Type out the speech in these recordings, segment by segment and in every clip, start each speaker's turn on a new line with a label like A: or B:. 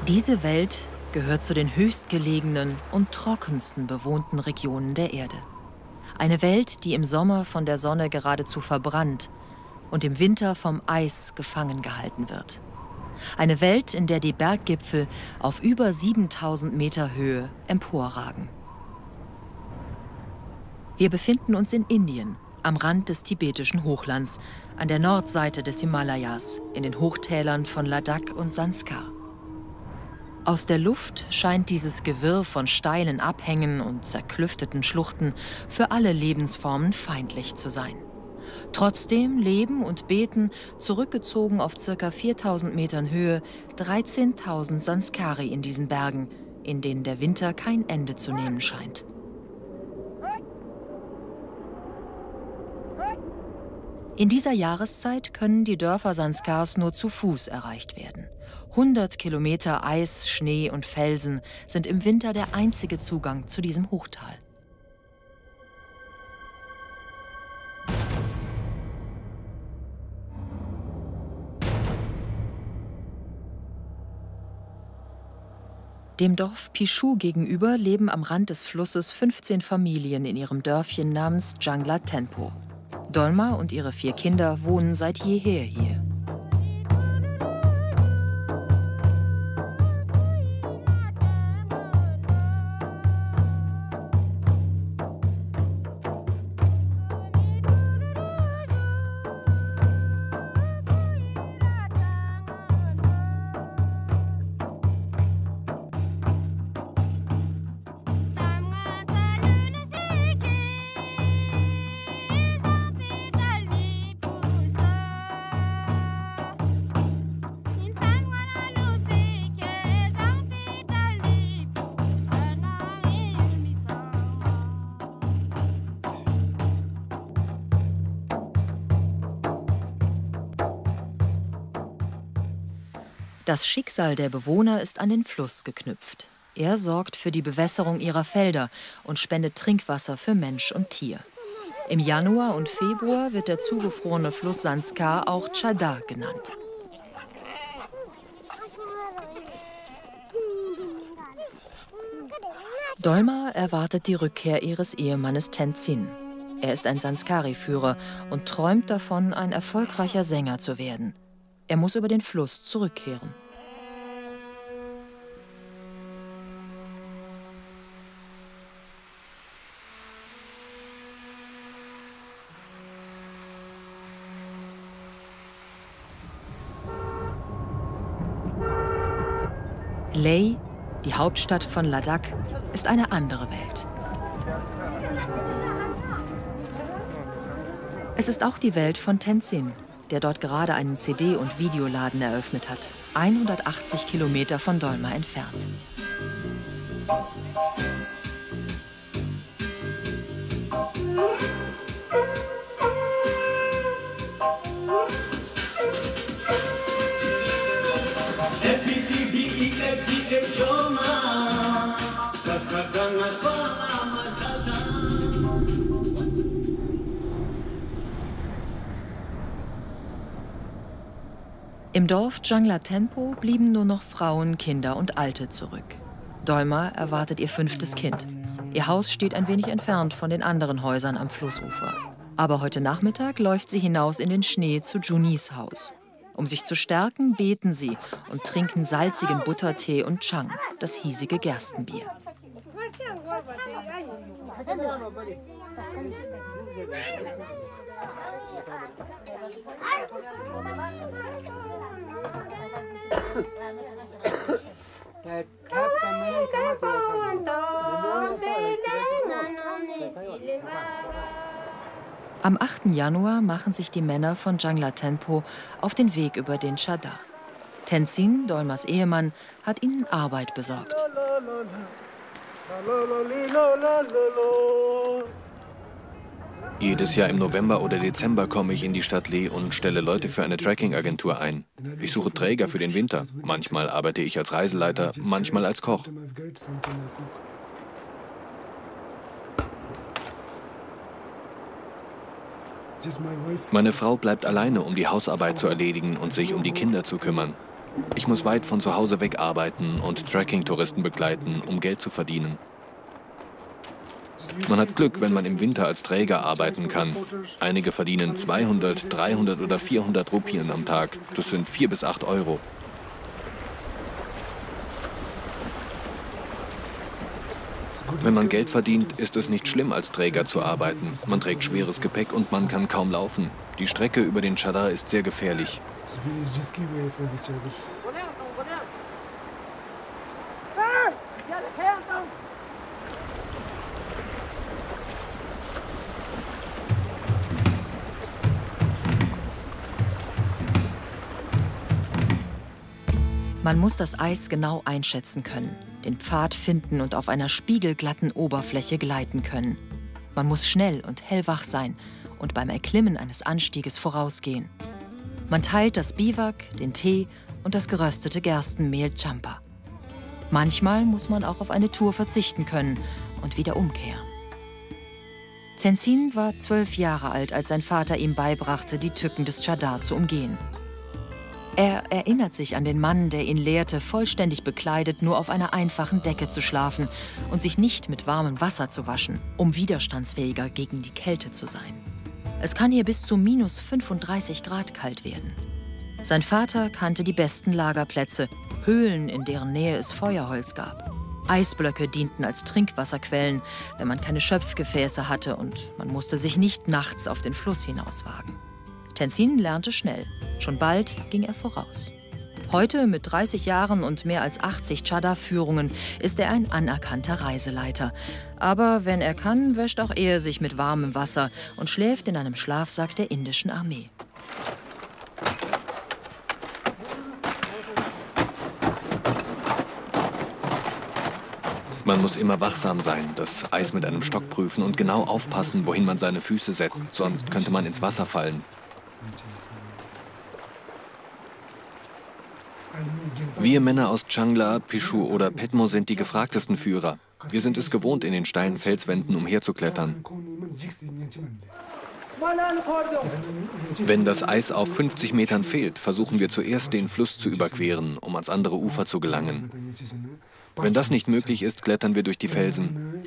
A: Diese Welt gehört zu den höchstgelegenen und trockensten bewohnten Regionen der Erde. Eine Welt, die im Sommer von der Sonne geradezu verbrannt und im Winter vom Eis gefangen gehalten wird. Eine Welt, in der die Berggipfel auf über 7000 Meter Höhe emporragen. Wir befinden uns in Indien, am Rand des tibetischen Hochlands, an der Nordseite des Himalayas, in den Hochtälern von Ladakh und Sanskar. Aus der Luft scheint dieses Gewirr von steilen Abhängen und zerklüfteten Schluchten für alle Lebensformen feindlich zu sein. Trotzdem leben und beten, zurückgezogen auf ca. 4000 Metern Höhe, 13.000 Sanskari in diesen Bergen, in denen der Winter kein Ende zu nehmen scheint. In dieser Jahreszeit können die Dörfer Sanskars nur zu Fuß erreicht werden. 100 Kilometer Eis, Schnee und Felsen sind im Winter der einzige Zugang zu diesem Hochtal. Dem Dorf Pishu gegenüber leben am Rand des Flusses 15 Familien in ihrem Dörfchen namens Jangla Tenpo. Dolma und ihre 4 Kinder wohnen seit jeher hier. Das Schicksal der Bewohner ist an den Fluss geknüpft. Er sorgt für die Bewässerung ihrer Felder und spendet Trinkwasser für Mensch und Tier. Im Januar und Februar wird der zugefrorene Fluss Sanskar auch Chadar genannt. Dolma erwartet die Rückkehr ihres Ehemannes Tenzin. Er ist ein Sanskari-Führer und träumt davon, ein erfolgreicher Sänger zu werden. Er muss über den Fluss zurückkehren. Leh, die Hauptstadt von Ladakh, ist eine andere Welt. Es ist auch die Welt von Tenzin, der dort gerade einen CD- und Videoladen eröffnet hat, 180 Kilometer von Dolma entfernt. Im Dorf Jangla Tenpo blieben nur noch Frauen, Kinder und Alte zurück. Dolma erwartet ihr 5. Kind. Ihr Haus steht ein wenig entfernt von den anderen Häusern am Flussufer. Aber heute Nachmittag läuft sie hinaus in den Schnee zu Junis Haus. Um sich zu stärken, beten sie und trinken salzigen Buttertee und Chang, das hiesige Gerstenbier. Am 8. Januar machen sich die Männer von Jangla Tenpo auf den Weg über den Chadar. Tenzin, Dolmas Ehemann, hat ihnen Arbeit besorgt.
B: Jedes Jahr im November oder Dezember komme ich in die Stadt Leh und stelle Leute für eine Trekking-Agentur ein. Ich suche Träger für den Winter. Manchmal arbeite ich als Reiseleiter, manchmal als Koch. Meine Frau bleibt alleine, um die Hausarbeit zu erledigen und sich um die Kinder zu kümmern. Ich muss weit von zu Hause weg arbeiten und Trekking-Touristen begleiten, um Geld zu verdienen. Man hat Glück, wenn man im Winter als Träger arbeiten kann. Einige verdienen 200, 300 oder 400 Rupien am Tag. Das sind 4 bis 8 Euro. Wenn man Geld verdient, ist es nicht schlimm, als Träger zu arbeiten. Man trägt schweres Gepäck und man kann kaum laufen. Die Strecke über den Chadar ist sehr gefährlich.
A: Man muss das Eis genau einschätzen können, den Pfad finden und auf einer spiegelglatten Oberfläche gleiten können. Man muss schnell und hellwach sein und beim Erklimmen eines Anstieges vorausgehen. Man teilt das Biwak, den Tee und das geröstete Gerstenmehl Champa. Manchmal muss man auch auf eine Tour verzichten können und wieder umkehren. Tenzin war 12 Jahre alt, als sein Vater ihm beibrachte, die Tücken des Chadar zu umgehen. Er erinnert sich an den Mann, der ihn lehrte, vollständig bekleidet nur auf einer einfachen Decke zu schlafen und sich nicht mit warmem Wasser zu waschen, um widerstandsfähiger gegen die Kälte zu sein. Es kann hier bis zu minus 35 Grad kalt werden. Sein Vater kannte die besten Lagerplätze, Höhlen, in deren Nähe es Feuerholz gab. Eisblöcke dienten als Trinkwasserquellen, wenn man keine Schöpfgefäße hatte und man musste sich nicht nachts auf den Fluss hinauswagen. Tenzin lernte schnell. Schon bald ging er voraus. Heute, mit 30 Jahren und mehr als 80 Chadar-Führungen, ist er ein anerkannter Reiseleiter. Aber wenn er kann, wäscht auch er sich mit warmem Wasser und schläft in einem Schlafsack der indischen Armee.
B: Man muss immer wachsam sein, das Eis mit einem Stock prüfen und genau aufpassen, wohin man seine Füße setzt, sonst könnte man ins Wasser fallen. Wir Männer aus Changla, Pishu oder Petmo sind die gefragtesten Führer. Wir sind es gewohnt, in den steilen Felswänden umherzuklettern. Wenn das Eis auf 50 Metern fehlt, versuchen wir zuerst, den Fluss zu überqueren, um ans andere Ufer zu gelangen. Wenn das nicht möglich ist, klettern wir durch die Felsen.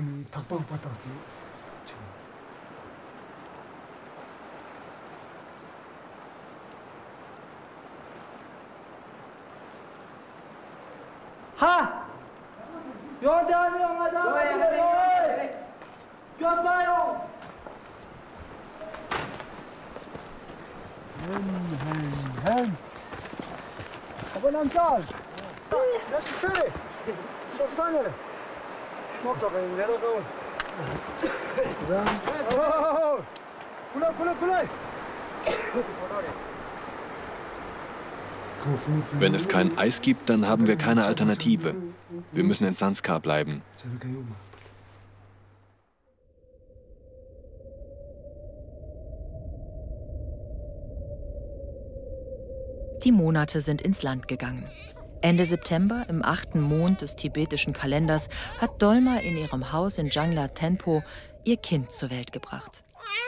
C: Ha!
B: Wenn es kein Eis gibt, dann haben wir keine Alternative. Wir müssen in Zanskar bleiben.
A: Die Monate sind ins Land gegangen. Ende September, im 8. Mond des tibetischen Kalenders, hat Dolma in ihrem Haus in Jangla Tenpo ihr Kind zur Welt gebracht.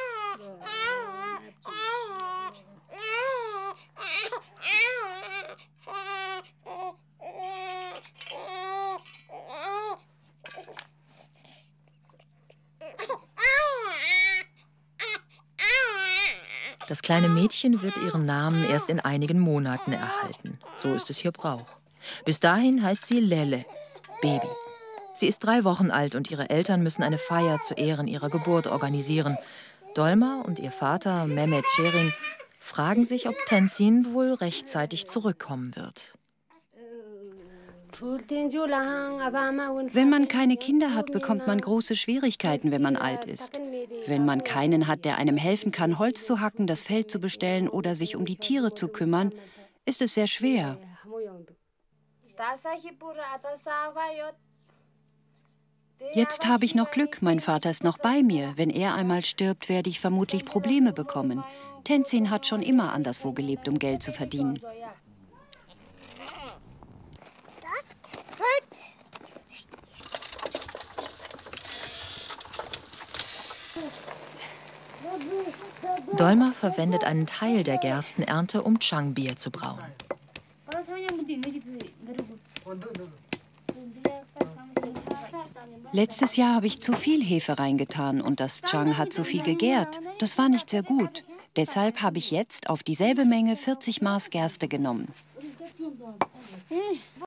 A: Das kleine Mädchen wird ihren Namen erst in einigen Monaten erhalten. So ist es hier Brauch. Bis dahin heißt sie Lele, Baby. Sie ist 3 Wochen alt und ihre Eltern müssen eine Feier zu Ehren ihrer Geburt organisieren. Dolma und ihr Vater, Mehmet Şering, fragen sich, ob Tenzin wohl rechtzeitig zurückkommen wird.
D: Wenn man keine Kinder hat, bekommt man große Schwierigkeiten, wenn man alt ist. Wenn man keinen hat, der einem helfen kann, Holz zu hacken, das Feld zu bestellen oder sich um die Tiere zu kümmern, ist es sehr schwer. Jetzt habe ich noch Glück, mein Vater ist noch bei mir. Wenn er einmal stirbt, werde ich vermutlich Probleme bekommen. Tenzin hat schon immer anderswo gelebt, um Geld zu verdienen.
A: Dolma verwendet einen Teil der Gerstenernte, um Changbier zu brauen.
D: Letztes Jahr habe ich zu viel Hefe reingetan und das Chang hat zu viel gegärt. Das war nicht sehr gut. Deshalb habe ich jetzt auf dieselbe Menge 40 Maß Gerste genommen.